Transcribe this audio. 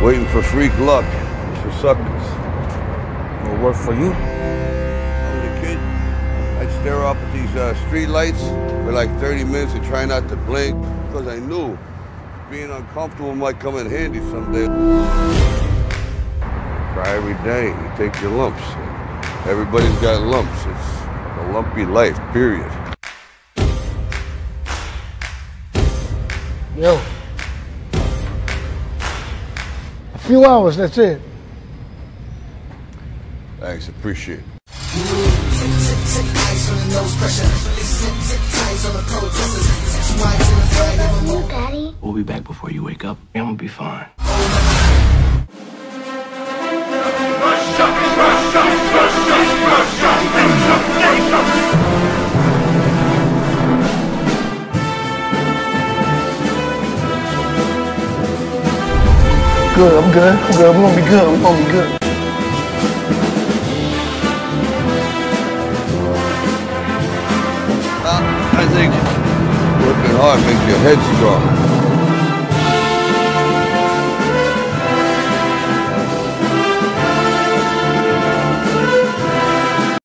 Waiting for freak luck. It's for suckers. It'll work for you. When I was a kid, I'd stare off at these street lights for like 30 minutes and try not to blink because I knew being uncomfortable might come in handy someday. Cry every day, you take your lumps. Everybody's got lumps. It's a lumpy life, period. Yo. A few hours, that's it. Thanks, appreciate it. You, Daddy. We'll be back before you wake up. I'm gonna be fine. Good, I'm good. I'm good. We're gonna be good. We're gonna be good. I think working hard makes your head strong.